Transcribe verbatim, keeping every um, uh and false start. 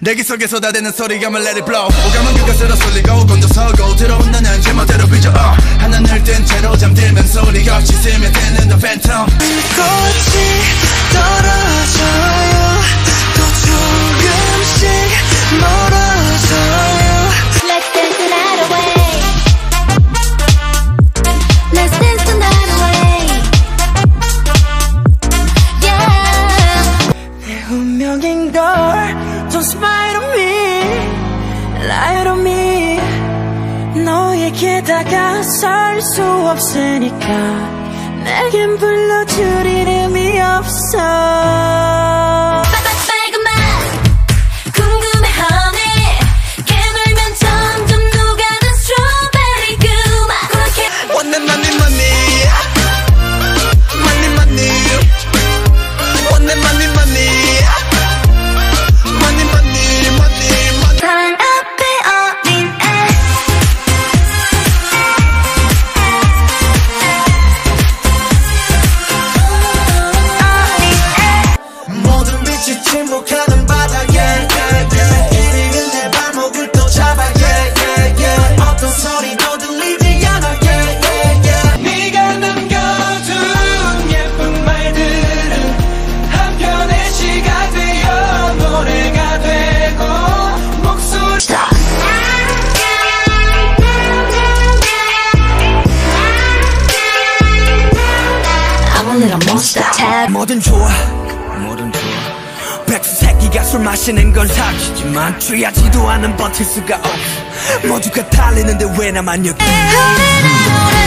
내기 속에 쏟아대는 소리감을 let it blow 오감은 그것으로 쏠리고 곤두서고 들어온 나는 제멋대로 빚어 uh. 하나를 뜬 채로 잠들면 소리가 없이 스며드는 the phantom 꽃이 떨어져요 또 조금씩 멀어져요 Let's dance the night away Let's dance the night away Yeah 내 운명인 걸 Don't smile on me Lie on me 너에게 다가설 수 없으니까 내겐 불러줄 이름이 없어 빨간맛 궁금해 honey 깨물면 점점 녹아든 스트로베리 그 맛 그렇게 원내 money money money money 원내 money money money money money money 사랑 앞에 어린 애 모든 빛이 침묵하는 바다에 yeah, yeah. 이리는 내 발목을 또 잡아 yeah, yeah, yeah. 어떤 소리도 들리지 않아 yeah, yeah, yeah. 네가 남겨둔 예쁜 말들은 한편의 시가 되어 노래가 되고 목소리 I'm a little monster 뭐든 좋아 뭐든 좋아 백수 새끼가 술 마시는 건 사기지만 취하지도 않은 버틸 수가 없어 모두가 달리는데 왜 나만 여기 흐르는 노래